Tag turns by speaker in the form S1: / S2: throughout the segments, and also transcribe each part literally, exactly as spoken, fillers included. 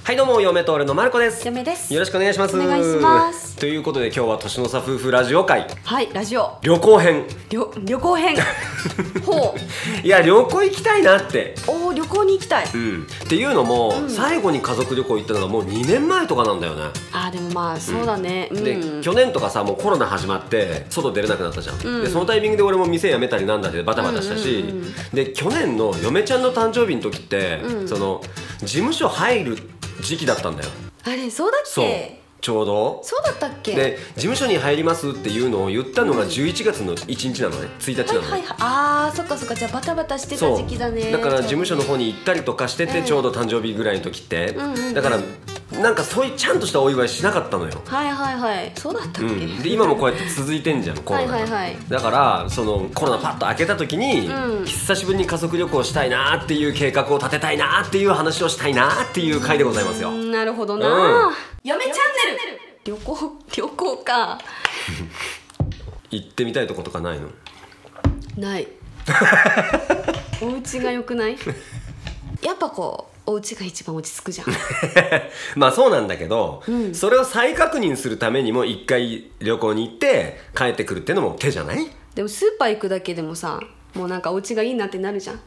S1: はい、どうも嫁と俺のまるこです。
S2: 嫁です。
S1: よろしくお願いします。
S2: お願いします。
S1: ということで今日は年の差夫婦ラジオ会。
S2: はい、ラジオ
S1: 旅行編。
S2: 旅旅行編ほ
S1: ういや旅行行きたいなって。
S2: おお、旅行に行きたい、
S1: うん、っていうのも、うん、最後に家族旅行行ったのがもうにねんまえとかなんだよね。
S2: あーでもまあそうだね、
S1: うん、
S2: で、うん、
S1: 去年とかさもうコロナ始まって外出れなくなったじゃん、うん、でそのタイミングで俺も店辞めたりなんだってバタバタしたし、うんうんうん、で去年の嫁ちゃんの誕生日の時って、うん、その事務所入る時期だったんだよ。
S2: あれそうだっけ。
S1: そうちょうど
S2: そうだったっけ。
S1: で事務所に入りますっていうのを言ったのがじゅういちがつのいちにちなのね、ついたちなのね、
S2: はいはいはい、あーそっかそっか、じゃあバタバタしてた時期だね。
S1: だから事務所の方に行ったりとかしてて、ちょうど誕生日ぐらいの時って、うんうんうん、だからなんかそういうちゃんとしたお祝いしなかったのよ。
S2: はいはいはい、そうだったっけ、うん、
S1: で今もこうやって続いてんじゃんコロナが。はいはいはい、だからそのコロナパッと開けた時に、うん、久しぶりに家族旅行したいなっていう計画を立てたいなっていう話をしたいなっていう回でございますよ。
S2: なるほどな、うん、嫁チャンネル旅行旅行か
S1: 行ってみたいとことかないの？
S2: ないお家が良くない？やっぱこうお家が一番落ち着くじゃん
S1: まあそうなんだけど、うん、それを再確認するためにも一回旅行に行って帰ってくるっていうのも手じゃない？
S2: でもスーパー行くだけでもさ、もうなんかお家がいいなってなるじゃん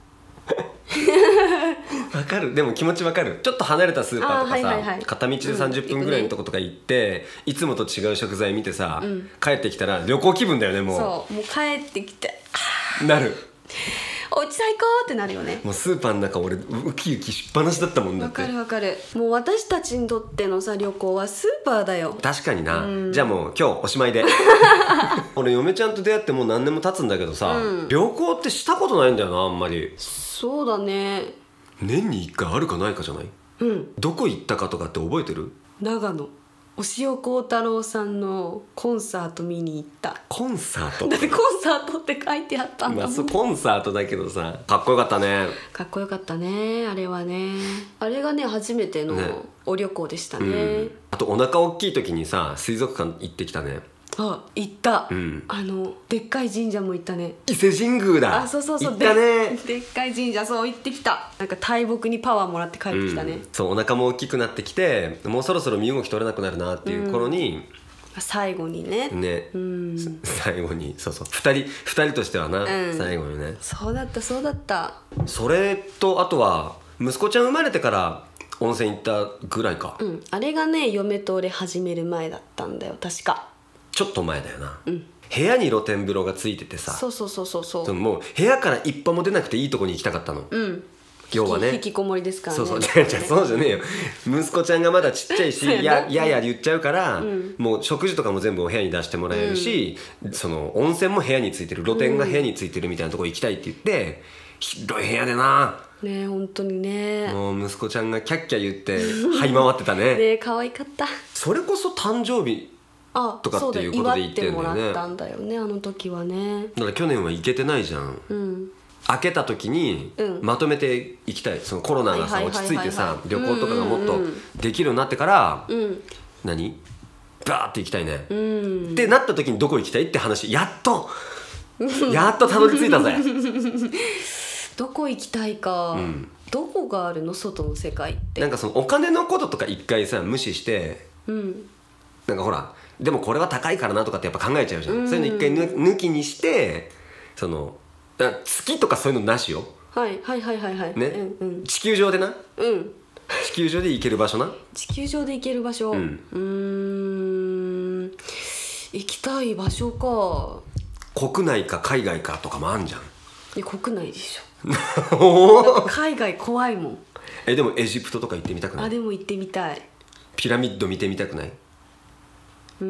S1: わかる。でも気持ちわかる。ちょっと離れたスーパーとかさ、はいはいはい、片道でさんじゅっぷんぐらいのとことか行って、うん、いつもと違う食材見てさ、うん、帰ってきたら旅行気分だよね。もう
S2: そうもう帰ってきて
S1: なる、
S2: お家最高ってなるよね。
S1: もうスーパーの中俺ウキウキしっぱなしだったもんだって。
S2: わかるわかる。もう私たちにとってのさ旅行はスーパーだよ。
S1: 確かにな、うん、じゃあもう今日おしまいで俺嫁ちゃんと出会ってもう何年も経つんだけどさ、うん、旅行ってしたことないんだよな、あんまり。
S2: そうだね、
S1: 年にいっかいあるかないかじゃない？うん。どこ行ったかとかって覚えてる？
S2: 長野押尾コータローさんのコンサート見に行った。
S1: コンサート？
S2: だってコンサートって書いてあったんだもん。まあ、
S1: コンサートだけどさ、かっこよかったね。
S2: かっこよかったね、あれはね。あれがね初めてのお旅行でしたね、うん、
S1: あとお腹大きい時にさ水族館行ってきたね。
S2: あ、行った、うん、あのでっかい神社も行ったね。
S1: 伊勢神宮だ。
S2: あ、そうそうそう、
S1: 行ったね。
S2: で、でっかい神社、そう行ってきた。なんか大木にパワーもらって帰ってきたね、うん、
S1: そうお腹も大きくなってきてもうそろそろ身動き取れなくなるなっていう頃に、
S2: うん、最後にね
S1: ね、うん、最後にそうそうふたりふたりとしてはな、うん、最後にね。
S2: そうだったそうだった。
S1: それとあとは息子ちゃん生まれてから温泉行ったぐらいか、
S2: うん、あれがね嫁と俺始める前だったんだよ確か。
S1: ちょっと前だよな、
S2: うん、
S1: 部屋に露天風呂がついててさ、
S2: そうそうそうそうそう、
S1: もう部屋から一歩も出なくていいとこに行きたかったの、
S2: うん、
S1: 要はね
S2: 引きこもりですからね。
S1: そうそうじゃそうじゃねえよ息子ちゃんがまだちっちゃいしややや言っちゃうから、うん、もう食事とかも全部お部屋に出してもらえるし、うん、その温泉も部屋についてる、露天が部屋についてるみたいなとこ行きたいって言って、うん、広い部屋でな
S2: ねえ本当にね、
S1: もう息子ちゃんがキャッキャ言って這い回ってたね
S2: ねえ可愛かった。
S1: それこそ誕生日とかっていうことで言ってるんだよね。
S2: 祝ってもらったんだよねあの時はね。
S1: だから去年は行けてないじゃん、うん、開けた時にまとめて行きたい。そのコロナがさ落ち着いてさ旅行とかがもっとできるようになってから、うん、何バーって行きたいね、うん、ってなった時にどこ行きたいって話やっとやっとたどり着いたぜ
S2: どこ行きたいか、うん、どこがあるの外の世界って。
S1: なんかそのお金のこととか一回さ無視して、うん、なんかほらでもこれは高いからなとかってやっぱ考えちゃうじゃん、うん、そういうの一回抜きにしてその月とかそういうのなしよ。
S2: はいはいはいはいはい
S1: ね、うんうん、地球上でな、うん、地球上で行ける場所な。
S2: 地球上で行ける場所、うん、うーん行きたい場所か。
S1: 国内か海外かとかもあんじゃん。
S2: いや国内でしょ海外怖いもん。
S1: えでもエジプトとか行ってみたくない？
S2: あでも行ってみたい。
S1: ピラミッド見てみたくない？
S2: うん、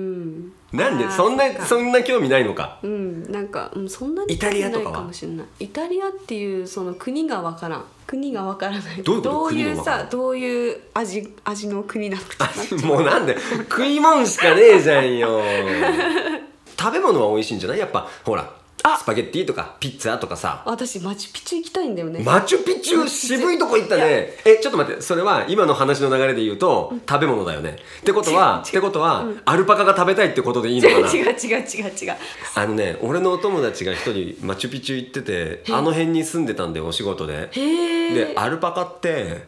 S1: なんでそんなそんな興味ないのか。
S2: うんなんか、うん、そんなに
S1: イタリアとかは
S2: ないかもしれない。イタリアっていうその国がわからん。国がわからない。
S1: どういうこと？
S2: どういうさどういう味味の国なのか
S1: もうなんで食い物しかねえじゃんよ食べ物は美味しいんじゃない？やっぱほらスパゲッティとかピッツァとかさ。
S2: 私マチュピチュ行きたいんだよね。
S1: マチュピチュ渋いとこ行ったね。えちょっと待って、それは今の話の流れで言うと、うん、食べ物だよねってことはってことは、うん、アルパカが食べたいってことでいいのかな。
S2: 違う違う違う違う違う。
S1: あのね俺のお友達が一人マチュピチュ行っててあの辺に住んでたんでお仕事で。へでアルパカって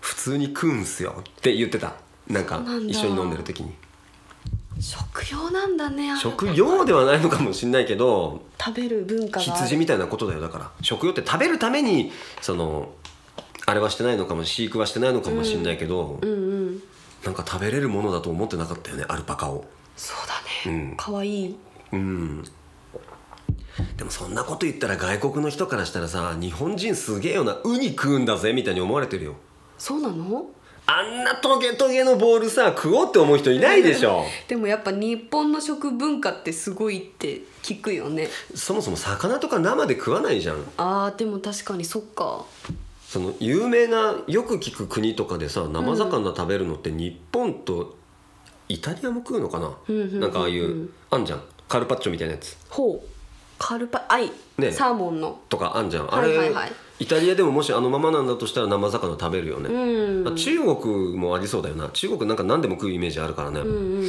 S1: 普通に食うんすよって言ってた。なんか
S2: なんだ
S1: 一緒に飲んでる時に。
S2: 食用なんだね。
S1: 食用ではないのかもしれないけど、
S2: 食べる文化がある。
S1: 羊みたいなことだよ。だから食用って食べるためにそのあれはしてないのかも、飼育はしてないのかもしれないけど、
S2: うんうん、
S1: なんか食べれるものだと思ってなかったよね、アルパカを。
S2: そうだね、
S1: うん、
S2: かわいい。
S1: うん。でもそんなこと言ったら外国の人からしたらさ、日本人すげえよな、ウニ食うんだぜみたいに思われてるよ。
S2: そうなの？
S1: あんなトゲトゲのボールさ食おうって思う人いないでしょ
S2: でもやっぱ日本の食文化ってすごいって聞くよね。
S1: そもそも魚とか生で食わないじゃん。
S2: あーでも確かにそっか。
S1: その有名なよく聞く国とかでさ、生魚食べるのって日本とイタリアも食うのかな、
S2: うんうんうんうん、
S1: なんかああいうあんじゃん、カルパッチョみたいなやつ。
S2: ほう、カルパアイ、ね、サーモンの
S1: とかあんじゃん、あれ、はいはいはい、イタリアでももしあのままなんだとしたら生魚食べるよね、うん、まあ、中国もありそうだよな。中国なんか何でも食うイメージあるからね、うんうんうん、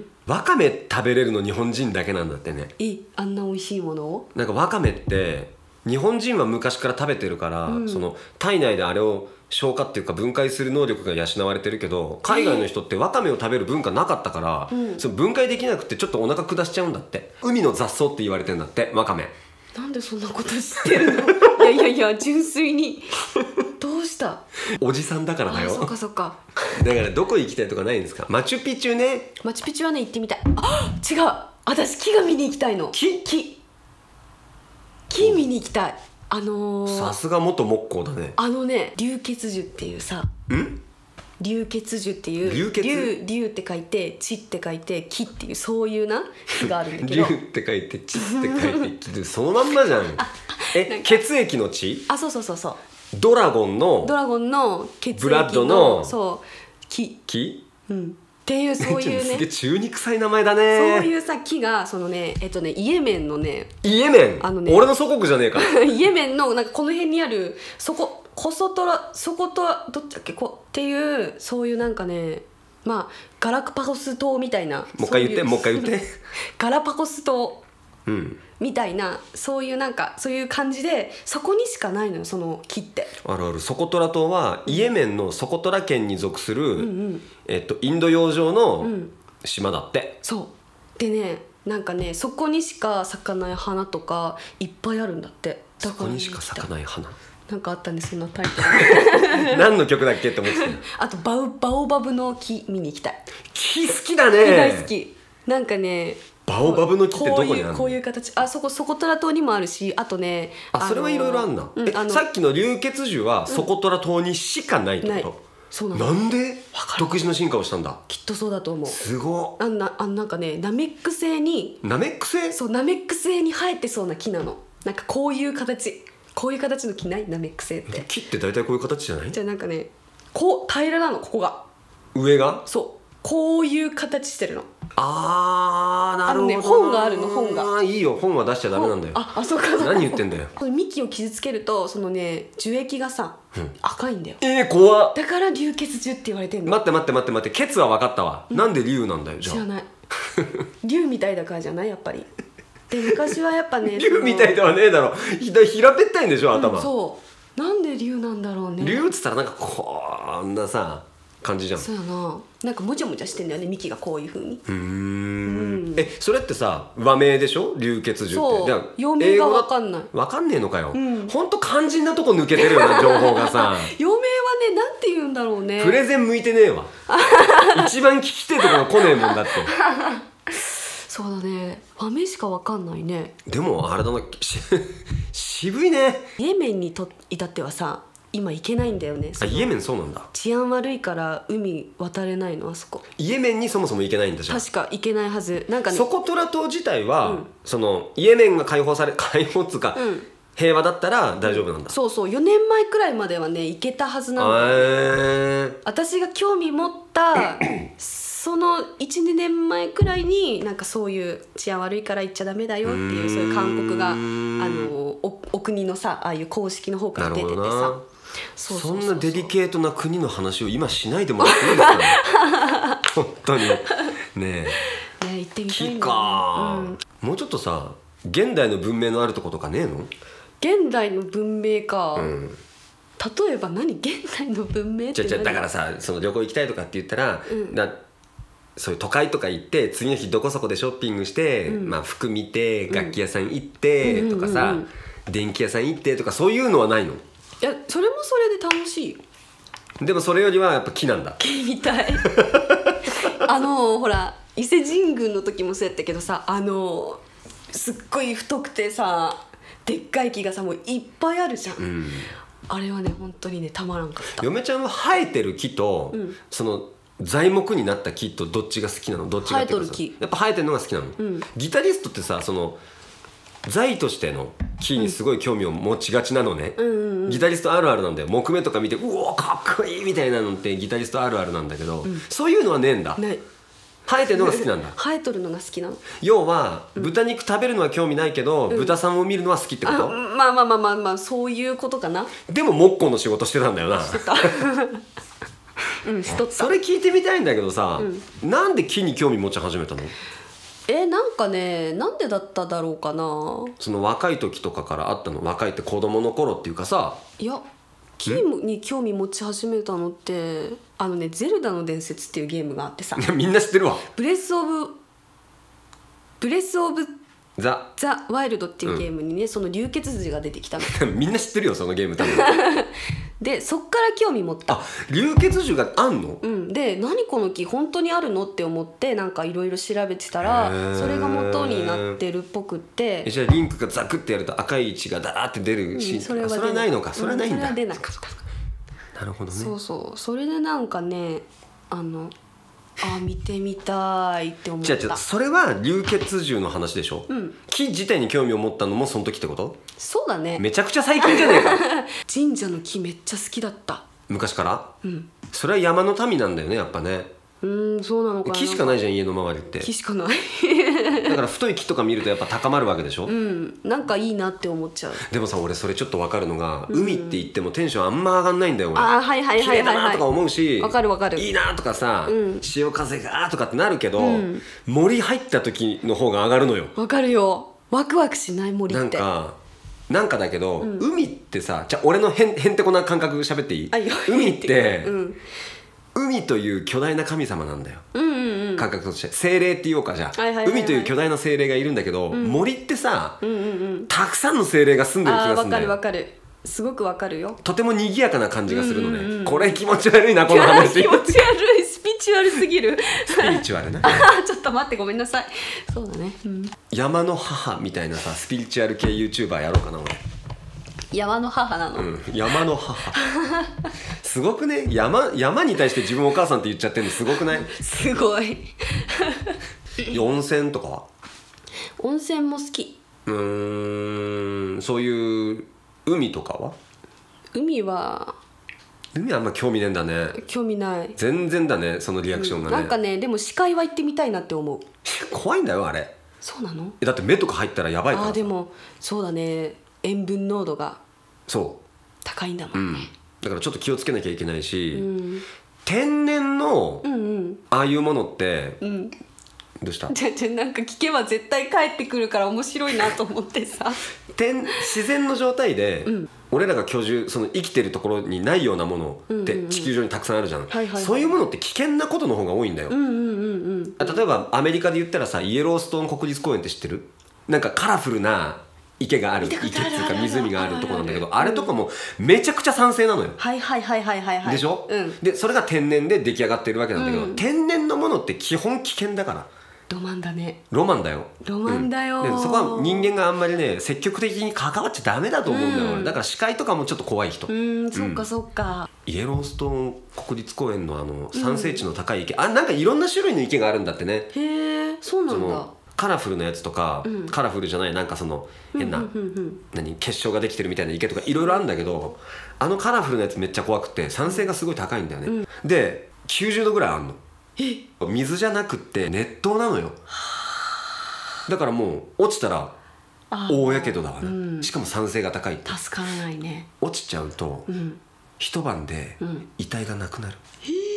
S1: わかめ食べれるの日本人だけなんだってね。
S2: え、あんな美味しいものを。
S1: なんかわかめって日本人は昔から食べてるから、うん、その体内であれを消化っていうか分解する能力が養われてるけど、海外の人ってわかめを食べる文化なかったから、えー、その分解できなくてちょっとお腹下しちゃうんだって。海の雑草って言われてるんだって、わかめ。
S2: なんでそんなこと知ってるのいやいやいや、純粋にどうした？
S1: おじさんだからだよ。
S2: あ、そっかそっか。
S1: だからどこ行きたいとかないんですか？マチュピチュね。
S2: マチュピチュはね行ってみたい。あ、違う、私木が見に行きたいの。
S1: 木
S2: 木木見に行きたい。あのー、
S1: さすが元木工だね。
S2: あのね、龍血樹っていうさ、ん龍血樹っていう、龍龍って書いて地って書いて木っていう、そういうな木があるんだけど
S1: 龍って書いて地って書いて木そのまんまじゃんえ、血液の血。
S2: あ、そうそうそうそう、
S1: ドラゴンの
S2: ドラゴンの血液の
S1: ブラッドの
S2: そう木
S1: 木、
S2: うん、っていう、そういうね
S1: すげえ中に臭い名前だね。
S2: そういうさ木が、そのね、えっとね、イエメンのね、
S1: イエメン、
S2: あのね、
S1: 俺の祖国じゃねえか
S2: イエメンのなんかこの辺にある、そこコソトラ、そことらどっちだっけ、こっていう、そういうなんかね、まあガラパゴス島みたいな、
S1: もう一回言ってもう一回言って
S2: ガラパゴス島、
S1: うん、
S2: みたいな、そういうなんかそういう感じで、そこにしかないのよ、その木って。
S1: あるある。ソコトラ島はイエメンのソコトラ県に属する、うんうん、えっと、インド洋上の島だって、うん、
S2: そうでね、なんかね、そこにしか咲かない花とかいっぱいあるんだって。だから
S1: そこにしか咲かない花
S2: なんかあったんで、そんなタイト
S1: ル何の曲だっけって思ってた
S2: あとバウバオバブの木見に行きたい。
S1: 木好きだね。
S2: 木大好き。なんかね、
S1: バオバブの木ってどこにあるの？
S2: こういう形、あそこソコトラ島にもあるし、あとね、
S1: あ、それはいろいろあんな、うん、えさっきの龍血樹はソコトラ島にしかないってこと？ない。そうなの。なんで独自の進化をしたんだ？
S2: きっとそうだと思う。
S1: すご
S2: い。あんな、あんなんかね、ナメック星に
S1: ナメック星？
S2: そう、ナメック星に生えてそうな木なの。なんかこういう形、こういう形の木ない？ナメック星って。
S1: 木って大体こういう形じゃない？
S2: じゃあなんかね、こう平らなの、ここが。
S1: 上が？
S2: そう、こういう形してるの。
S1: あー、なるほど。あのね、
S2: 本があるの、本が。
S1: いいよ、本は出しちゃダメなんだよ。
S2: あ、あ、そうか。
S1: 何言ってんだよ。
S2: この幹を傷つけると、そのね、樹液がさ、うん、赤いんだよ。
S1: えー、怖っ。
S2: だから龍血樹って言われてんの。
S1: 待って待って待って待って、血は分かったわ、うん、なんで龍なんだよじゃあ。
S2: 知らない龍みたいだからじゃない、やっぱり。で、昔はやっぱね
S1: 龍みたいではねえだろ、ひだ平べったいんでしょ頭、うん、
S2: そうなんで龍なんだろうね。
S1: 龍っつったらなんかこんなさ感じじゃん。
S2: そうやな、なんかもちゃもちゃしてんだよね、幹がこういう風に。
S1: うーん、うん、え、それってさ和名でしょ、龍血樹って。
S2: そう、読名が分かんない。
S1: 分かんねえのかよ、うん、ほんと肝心なとこ抜けてるよな情報がさ
S2: 読名はね、なんて言うんだろうね。
S1: プレゼン向いてねえわ一番聞きてえところ来ねえもんだって
S2: そうだね、和名しか分かんないね。
S1: でもあれだな、し渋いね。
S2: イエメンにと至ってはさ、今行けないんだよね。
S1: あ、イエメンそうなんだ。
S2: 治安悪いから海渡れないの、あそこ。
S1: イエメンにそもそも行けないんだじゃん。
S2: 確か行けないはず。なんかね、
S1: ソコトラ島自体は、うん、そのイエメンが解放され解放っつうか、うん、平和だったら大丈夫なんだ、うん、そうそう、よねんまえくらいまではね行けたはずなんだよね。私が興味持ったその いちにねんまえくらいに、なんかそういう治安悪いから行っちゃダメだよっていう、そういう勧告があの お, お国のさ、ああいう公式の方から出ててさ。そうそうそうそう、そんなデリケートな国の話を今しないでもらっていいですかね本当にねえ、ね
S2: え、行ってみたいんだよね。
S1: 木か、うん、もうちょっとさ現代の文明のあるとことかねえの？
S2: 現代の文明か、うん、 例えば何現代の文明って何？
S1: じゃじゃだからさ、その旅行行きたいとかって言ったら、うん、なそういう都会とか行って次の日どこそこでショッピングして、うん、まあ、服見て楽器屋さん行ってとかさ、うんうんうんうん、電気屋さん行ってとかそういうのはないの？い
S2: やそれもそれで楽しいよ。
S1: でもそれよりはやっぱ木なんだ。
S2: 木みたいあのほら伊勢神宮の時もそうやったけどさ、あのすっごい太くてさでっかい木がさもういっぱいあるじゃん、うん、あれはね本当にねたまらんかった。
S1: 嫁ちゃんは生えてる木と、うん、その材木になった木とどっちが好きなの？どっちがっていうかさ、
S2: 生えとる木。
S1: やっぱ生えてるのが好きなの、うん、ギタリストってさその材としての木にすごい興味を持ちがちなのね、うんうんうん、ギタリストあるあるなんだよ。木目とか見てうおかっこいいみたいなのってギタリストあるあるなんだけど、うん、そういうのはねえんだ。ない。生えてるのが好きなんだ
S2: 生えとるのが好きなの。
S1: 要は、うん、豚肉食べるのは興味ないけど、うん、豚さんを見るのは好きってこと？
S2: まあまあまあまあまあそういうことかな。
S1: でも木工の仕事してたんだよな。
S2: してたうんしとった。
S1: それ聞いてみたいんだけどさ、うん、なんで木に興味持ち始めたの？
S2: えなんかねなんでだっただろうかな。
S1: その若い時とかからあったの？若いって子供の頃っていうかさ。
S2: いや木に興味持ち始めたのってあのねゼルダの伝説っていうゲームがあってさ
S1: みんな知ってるわ。
S2: ブレスオブブレスオブ
S1: ザ・
S2: ザ・ワイルドっていうゲームにね、うん、その流血児が出てきたの
S1: みんな知ってるよそのゲーム多分
S2: でそっから興味持った。
S1: あ流血児があんの？
S2: うんで何この木本当にあるのって思ってなんかいろいろ調べてたらそれが元になってるっぽくって。
S1: えじゃあリンクがザクってやると赤い血がダーって出るシーン、うん、それはそれはないのか。それはないんだ、うん、それは
S2: 出なかった。
S1: なるほどね。
S2: そうそうそれでなんかねあのあ見てみたいって思った。
S1: じゃあそれは流血獣の話でしょ、うん、木自体に興味を持ったのもその時ってこと？
S2: そうだね。
S1: めちゃくちゃ最近じゃねえか
S2: 神社の木めっちゃ好きだった。
S1: 昔から？
S2: うん
S1: それは山の民なんだよねやっぱね。
S2: うんそうなのかな。
S1: 木しかないじゃん家の周りって。
S2: 木しかない
S1: だから太い木とか見るとやっぱ高まるわけでしょ。
S2: うんなんかいいなって思っちゃう。
S1: でもさ俺それちょっと分かるのが、うん、海って言ってもテンションあんま上がんないんだよ俺。
S2: あはいはいはいはい、はい、
S1: 綺麗だなとか思うし
S2: 分かる分かる
S1: いいなとかさ、
S2: うん、
S1: 潮風がとかってなるけど、うん、森入った時の方が上がるのよ。
S2: 分かるよ。ワクワクしない森って。
S1: なんかなんかだけど、うん、海ってさじゃあ俺のへんへんてこな感覚喋っていい？海って、うん、海という巨大な神様なんだよ、
S2: うんうんうん、
S1: 感覚として精霊って言おうかじゃあ、はいはいはいはい、海という巨大な精霊がいるんだけど、うん、森ってさ、うんうんうん、たくさんの精霊が住んでる気がするんだよ。
S2: あ分かる分かるすごく分かるよ。
S1: とても賑やかな感じがするのね、うんうんうん、これ気持ち悪いなこの話
S2: 気持ち悪いスピリチュアルすぎる
S1: スピリチュアルな
S2: ちょっと待ってごめんなさい。そうだね、うん、
S1: 山の母みたいなさスピリチュアル系 YouTuber やろうかな俺。
S2: 山の母なの、
S1: うん、山の母すごくね 山, 山に対して自分お母さんって言っちゃってるのすごくない？
S2: すごい
S1: 温泉とかは？
S2: 温泉も好き。
S1: うーんそういう海とかは？海
S2: は
S1: 海はあんま興味ねえんだね。
S2: 興味ない。
S1: 全然だねそのリアクションがね、
S2: うん、なんかねでも視界は行ってみたいなって思う
S1: 怖いんだよあれ。
S2: そうなの？
S1: だって目とか入ったらやばいからさ。
S2: あでもそうだね塩分濃度が
S1: そう
S2: 高いんだもんね、うん、
S1: だからちょっと気をつけなきゃいけないし、うん、天然の、うんうん、ああいうものって、うん、どうした？
S2: じゃじゃなんか聞けば絶対帰ってくるから面白いなと思ってさ
S1: 天自然の状態で、うん、俺らが居住その生きてるところにないようなものって地球上にたくさんあるじゃん、うんうんうん、そういうものって危険なことの方が多いんだよ、うんうんうんうん、例えばアメリカで言ったらさイエローストーン国立公園って知ってる？なんかカラフルな池がある池っていうか湖があるところなんだけど、あれとかもめちゃくちゃ酸性なのよ。
S2: はいはいはいはいはいはい。
S1: でしょ、うん、でそれが天然で出来上がってるわけなんだけど、うん、天然のものって基本危険だから。
S2: ロマンだね。
S1: ロマンだよ。
S2: ロマンだよ、
S1: うん、でそこは人間があんまりね積極的に関わっちゃダメだと思うんだよ、うん、だから視界とかもちょっと怖い人。
S2: うんそっかそっか。
S1: イエローストーン国立公園のあの酸性値の高い池、うん、あなんかいろんな種類の池があるんだってね。
S2: へえそうなんだ。
S1: カラフルなやつとか、うん、カラフルじゃないなんかその変な、うんうんうんうん、何結晶ができてるみたいな池とかいろいろあるんだけど、あのカラフルなやつめっちゃ怖くて酸性がすごい高いんだよね、うん、できゅうじゅうどぐらいあんの。
S2: え
S1: 水じゃなくって熱湯なのよ。だからもう落ちたら大やけどだわね、うん、しかも酸性が高いって。
S2: 助からないね。
S1: 落ちちゃうと、うん、一晩で遺体がなくなる、うん、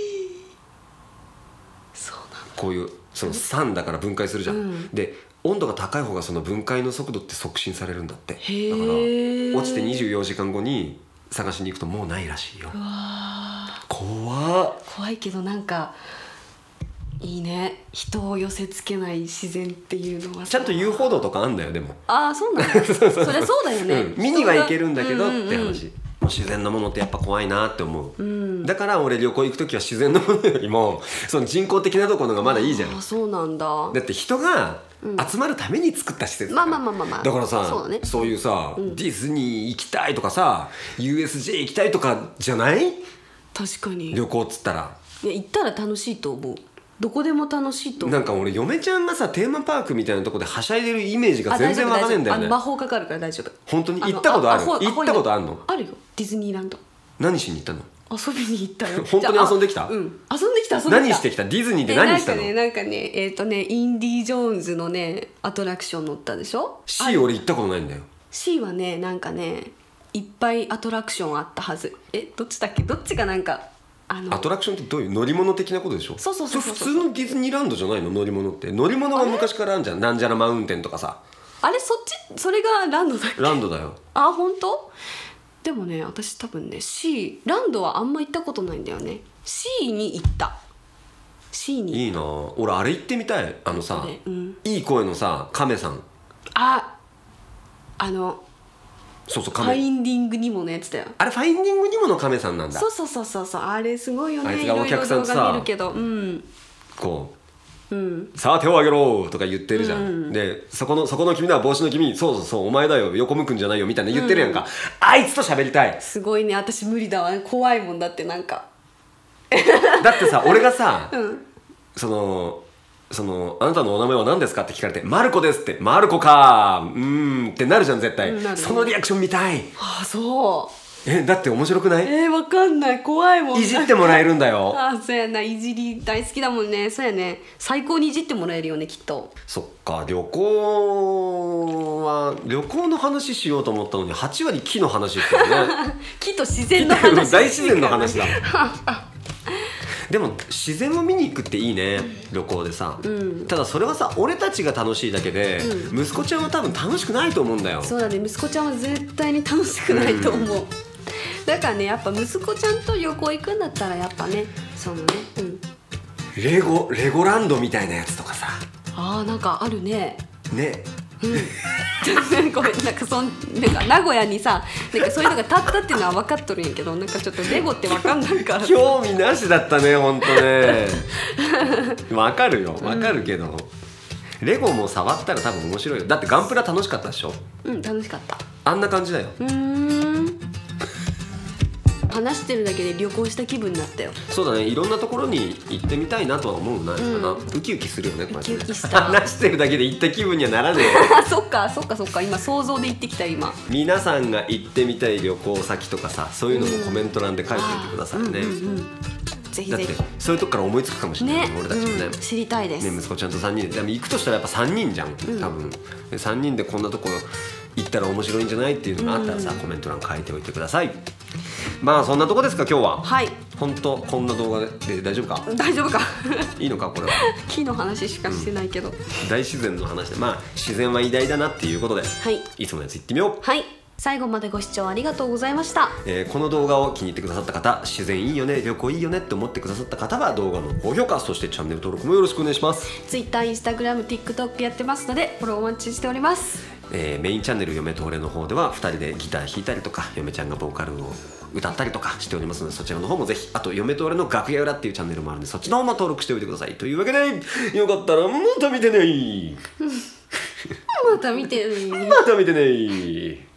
S2: そうなんだ。
S1: こういうその酸だから分解するじゃん、うん、で温度が高い方がその分解の速度って促進されるんだって。だから落ちてにじゅうよじかんごに探しに行くともうないらしいよ。
S2: うわ
S1: 怖っ。
S2: 怖いけどなんかいいね、人を寄せつけない自然っていうのは
S1: ちゃんと遊歩道とかあんだよ。でも
S2: ああそうなんだそりゃそうだよね、
S1: うん、見には行けるんだけどって話、
S2: うんうんうん、
S1: もう自然のものってやっぱ怖いなって思う、うん、だから俺旅行行く時は自然のものよりもその人工的なところがまだいいじゃん。
S2: あそうなんだ。
S1: だって人が集まるために作った施設だから、
S2: まあまあまあまあまあ、
S1: だからさ
S2: そうだね、
S1: そういうさ、
S2: うん、
S1: ディズニー行きたいとかさ ユーエスジェー 行きたいとかじゃない？
S2: 確かに
S1: 旅行っつったら
S2: いや行ったら楽しいと思う。どこでも楽しいと思う。
S1: なんか俺嫁ちゃんがさテーマパークみたいなとこではしゃいでるイメージが全然わかんないんだよね。
S2: あ魔法かかるから大丈夫。
S1: 本当に行ったことある？行ったことあるの？
S2: あるよ、ディズニーランド。
S1: 何しに行ったの？
S2: 遊びに行ったよ。
S1: 本当に遊んできた？
S2: うん、遊んできた遊んできた。
S1: 何してきた？ディズニーで何したの？
S2: えなんかねなんかねえっ、ー、とねインディ・ジョーンズのねアトラクション乗ったでしょ。
S1: C 俺行ったことないんだよ。
S2: C はねなんかねいっぱいアトラクションあったはず。えどっちだっけ？どっちがなんかあの
S1: アトラクションってどういう乗り物的なことでしょ？
S2: そうそうそうそう。
S1: 普通のディズニーランドじゃないの？乗り物って乗り物は昔からあるじゃん。なんじゃらマウンテンとかさ。
S2: あれそっちそれがランドだっけ？
S1: ランドだよ。
S2: あ本当？でもね私多分ね C ランドはあんま行ったことないんだよね。 C に行った。 C に
S1: いいな俺あれ行ってみたい。あのさ、
S2: ねうん、
S1: いい声のさカメさん。
S2: ああの
S1: そうそうカメ。
S2: ファインディングにものやつだよ。
S1: あれファインディングにものカメさんなんだ。
S2: そうそうそうそうそうあれすごいよね。
S1: あいつがお客さんとさ
S2: いろいろ動画見るけど、うん、
S1: こう、
S2: うん、
S1: さあ手を挙げろとか言ってるじゃん、うん、でそこのそこの君だ帽子の君そうそうそうお前だよ横向くんじゃないよみたいな言ってるやんか、うん、あいつと喋りたい。
S2: すごいね。私無理だわ、ね、怖いもんだってなんか
S1: だってさ俺がさ、
S2: うん、
S1: そのそのあなたのお名前は何ですかって聞かれてマルコですってマルコかうーんってなるじゃん絶対、うん、そのリアクション見たい。
S2: ああそう
S1: えだって面白くない？
S2: えー、わかんない怖いもん。
S1: いじってもらえるんだよ。
S2: あそうやないじり大好きだもんね。そうやね最高にいじってもらえるよねきっと。
S1: そっか旅行は旅行の話しようと思ったのにはち割木の話してるね
S2: 木と自然の話
S1: 大自然の話だでも自然を見に行くっていいね旅行でさ、うん、ただそれはさ俺たちが楽しいだけで、うん、息子ちゃんは多分楽しくないと思うんだよ。
S2: そうだね息子ちゃんは絶対に楽しくないと思う、うん、だからねやっぱ息子ちゃんと旅行行くんだったらやっぱねそのね、うん、
S1: レゴレゴランドみたいなやつとかさ
S2: あーなんかあるね
S1: ね
S2: うん、ごめんなんかそんなんか名古屋にさなんかそういうのが立ったっていうのは分かっとるんやけどなんかちょっとレゴって分かんないから
S1: 興味なしだったねほんとね分かるよ分かるけど、うん、レゴも触ったら多分面白いよ。だってガンプラ楽しかったでしょ。
S2: うん楽しかった。
S1: あんな感じだよ。
S2: うーん話してるだけで旅行した気分になったよ。
S1: そうだねいろんなところに行ってみたいなとは思うな、うん、ウキウキするよねこうやってね。
S2: ウキウキした
S1: 話してるだけで行った気分にはならね
S2: えそっかそっかそっか今想像で行ってきた今。
S1: 皆さんが行ってみたい旅行先とかさそういうのもコメント欄で書いておいてくださいね、うんうんうんうん、ぜひぜひ。だってそういうとこから思いつくかもしれない、ね、俺たちもね、うん、
S2: 知りたいです、
S1: ね、息子ちゃんとさんにんででも行くとしたらやっぱさんにんじゃん多分、うん、さんにんでこんなとこ行ったら面白いんじゃないっていうのがあったらさ、うん、コメント欄書いておいてください。まあそんなとこですか今日は。
S2: はい。
S1: 本当こんな動画で大丈夫か？
S2: 大丈夫か
S1: いいのかこれは
S2: 木の話しかしてないけど、うん、
S1: 大自然の話でまあ自然は偉大だなっていうことで、はい、いつものやつ行ってみよう。
S2: はい。最後までご視聴ありがとうございました、
S1: えー、この動画を気に入ってくださった方自然いいよね旅行いいよねって思ってくださった方は動画の高評価そしてチャンネル登録もよろしくお願いします。
S2: Twitter、Instagram、TikTok やってますのでフォローお待ちしております。
S1: えー、メインチャンネル嫁と俺の方ではふたりでギター弾いたりとか嫁ちゃんがボーカルを歌ったりとかしておりますのでそちらの方もぜひあと嫁と俺の楽屋裏っていうチャンネルもあるんでそっちの方も登録しておいてくださいというわけでよかったらまた見てね
S2: また見てね
S1: また見てね